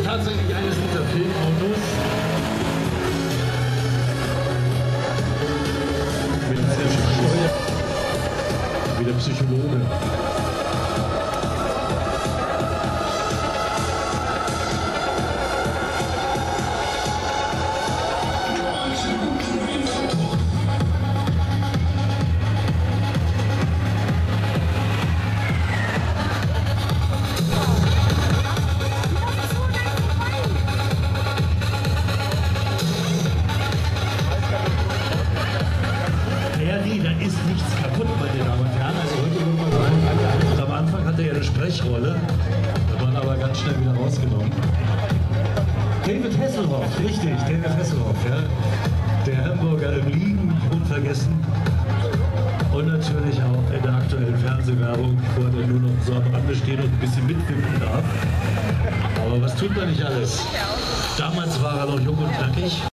tatsächlich eines dieser Filmautos. Mit einem Steuer. Wie der Psychologe. Da ist nichts kaputt, meine Damen und Herren. Also heute würde man sagen, am Anfang hatte er eine Sprechrolle, hat man aber ganz schnell wieder rausgenommen. David Hasselhoff, richtig, David Hasselhoff, ja. Der Hamburger im Liegen, nicht unvergessen. Und natürlich auch in der aktuellen Fernsehwerbung, wo er nur noch so am Rande steht und ein bisschen mitwimpen darf. Aber was tut man nicht alles? Damals war er noch jung und knackig.